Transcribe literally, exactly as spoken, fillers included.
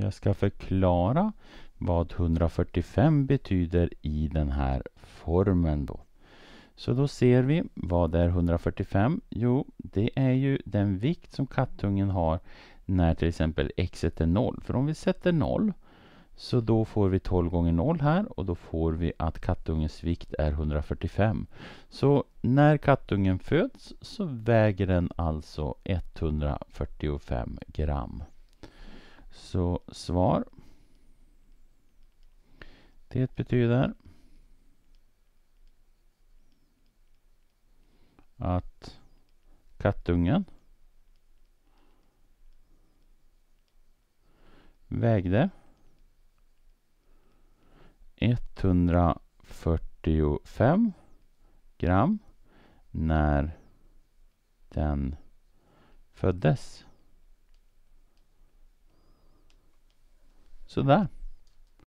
Jag ska förklara vad hundrafyrtiofem betyder i den här formen då. Så då ser vi vad är hundrafyrtiofem? Jo, det är ju den vikt som kattungen har när till exempel x är noll. För om vi sätter noll så då får vi tolv gånger noll här och då får vi att kattungens vikt är hundrafyrtiofem. Så när kattungen föds så väger den alltså etthundrafyrtiofem gram. Så svar. Det betyder att kattungen vägde etthundrafyrtiofem gram när den föddes. Så där.